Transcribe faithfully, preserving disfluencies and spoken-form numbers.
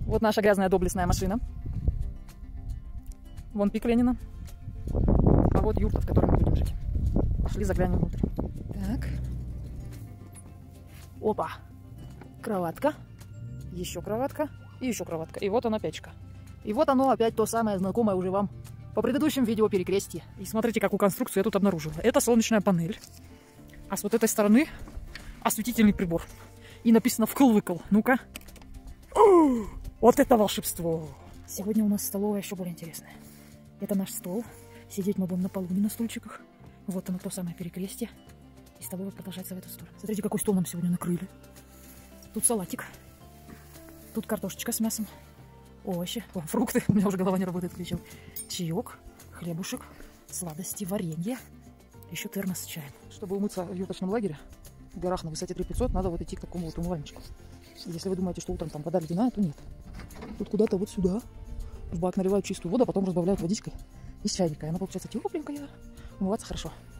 Вот наша грязная доблестная машина. Вон пик Ленина. А вот юрта, в которой мы будем жить. Пошли заглянем внутрь. Так. Опа. Кроватка. Еще кроватка. И еще кроватка. И вот она печка. И вот оно опять то самое знакомое уже вам по предыдущим видео перекрестие. И смотрите, какую конструкцию я тут обнаружила. Это солнечная панель. А с вот этой стороны осветительный прибор. И написано «вкл-выкл». Ну-ка. Вот это волшебство! Сегодня у нас столовая еще более интересная. Это наш стол. Сидеть мы будем на полу, не на стульчиках. Вот оно, то самое перекрестие. И столовая продолжается в эту сторону. Смотрите, какой стол нам сегодня накрыли. Тут салатик. Тут картошечка с мясом. Овощи, о, фрукты. У меня уже голова не работает, кричал. Чаек, хлебушек, сладости, варенье. Еще термос с чаем. Чтобы умыться в юрточном лагере в горах на высоте три тысячи пятьсот, надо вот идти к такому вот умывальничку. Если вы думаете, что утром там вода ледяная, то нет. Тут куда-то вот сюда в бак наливают чистую воду, а потом разбавляют водичкой из чайника. И она получается тепленькая. Умываться хорошо.